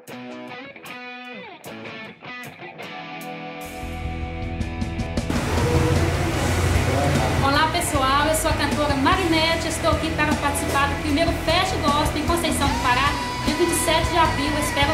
Olá pessoal, eu sou a cantora Marinette, estou aqui para participar do primeiro Fest Gospel em Conceição do Pará, dia 27 de abril.